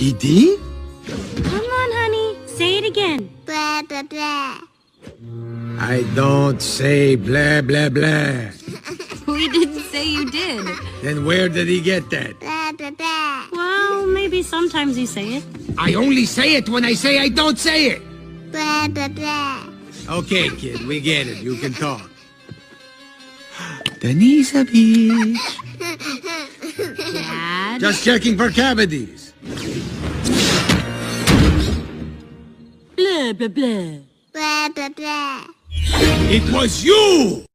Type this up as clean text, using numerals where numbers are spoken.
He did? Come on, honey. Say it again. Blah, blah, blah. I don't say blah, blah, blah. We didn't say you did. Then where did he get that? Blah, blah, blah. Well, maybe sometimes you say it. I only say it when I say I don't say it. Blah, blah, blah. Okay, kid, we get it. You can talk. Denisa Beach. Dad? Just checking for cavities. Blah, blah, blah. Blah, blah, blah. It was you!